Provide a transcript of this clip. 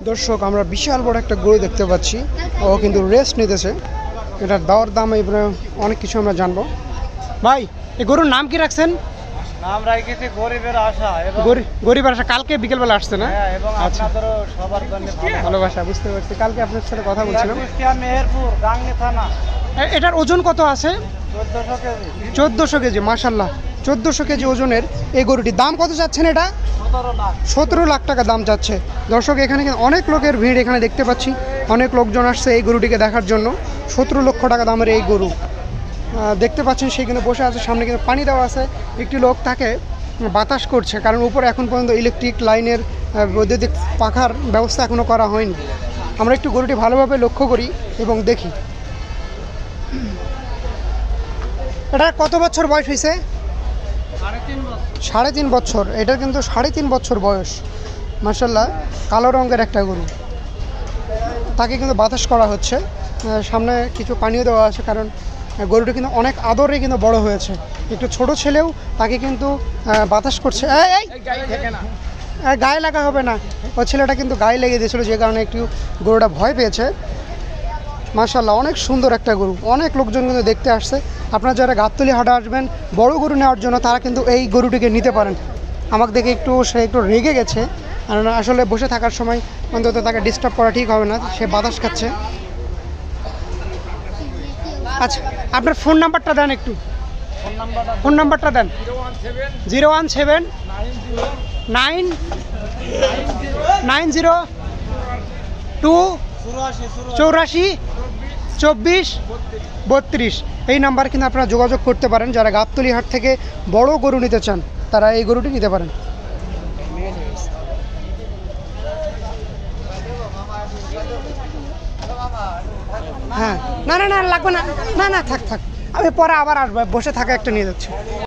দর্শক আমরা বিশাল বড় একটা গরু দেখতে পাচ্ছি, ও কিন্তু রেস্ট নিতেছে। এটার দর দাম অনেক কিছু আমরা জানবো। ভাই এই গরুর নাম কি রাখছেন? নাম রাখেছি গরিবের আশা। গরিবের আশা। কালকে বিকেলবেলা আসছে না? এবং আপনাদেরও সবার জন্য ভালোবাসা, বুঝতে পারছি। কালকে আপনার সাথে কথা বলছিলাম। মেহেরপুর গাংনী থানা। এটার ওজন কত আছে? 1400 কেজি। 1400 কেজি, মাশাল্লাহ। 1400 কেজি ওজনের এই গরুটির দাম কত চাচ্ছেন? এটা 17 লাখ টাকা দাম চাচ্ছে। দর্শক এখানে কিন্তু অনেক লোকের ভিড় এখানে দেখতে পাচ্ছি, অনেক লোকজন আসছে এই গরুটিকে দেখার জন্য। 17 লক্ষ টাকা দামের এই গরু দেখতে পাচ্ছেন। সে কিন্তু বসে আছে, সামনে কিন্তু পানি দেওয়া আছে। একটি লোক তাকে বাতাস করছে, কারণ উপরে এখন পর্যন্ত ইলেকট্রিক লাইনের বৈদ্যুতিক পাখার ব্যবস্থা এখনও করা হয়নি। আমরা একটু গরুটি ভালোভাবে লক্ষ্য করি এবং দেখি। এটা কত বছর বয়স হয়েছে? 3.5 বছর। এটার কিন্তু 3.5 বছর বয়স। মাশাল্লাহ, কালো রঙের একটা গরু। তাকে কিন্তু বাতাস করা হচ্ছে, সামনে কিছু পানিও দেওয়া আছে, কারণ গরুটা কিন্তু অনেক আদরে কিন্তু বড় হয়েছে। একটু ছোট ছেলেও তাকে কিন্তু বাতাস করছে। গায়ে লাগা হবে না, ও ছেলেটা কিন্তু গায়ে লেগে দিয়েছিল, যে কারণে একটু গরুটা ভয় পেয়েছে। মাশাল্লাহ, অনেক সুন্দর একটা গরু। অনেক লোকজন কিন্তু দেখতে আসছে। আপনারা যারা গাবতলী হাটে আসবেন বড় গরু নেওয়ার জন্য, তারা কিন্তু এই গরুটিকে নিতে পারেন। আমাকে দেখে সে একটু রেগে গেছে, কারণ আসলে বসে থাকার সময় অন্তত তাকে ডিস্টার্ব করা ঠিক হবে না। সে বাতাস খাচ্ছে। আচ্ছা, আপনার ফোন নাম্বারটা দেন একটু। ফোন নাম্বারটা দেন। 017 990 2 84 24 32। এই নাম্বার কিন্তু আপনারা যোগাযোগ করতে পারেন। যারা গাবতলী হাট থেকে বড় গরু নিতে চান, তারা এই গরুটি নিতে পারেন। হ্যাঁ, না না না লাগবে না, না না থাক থাক, আমি পরে আবার আসবো। বসে থাকা একটা নিয়ে যাচ্ছি।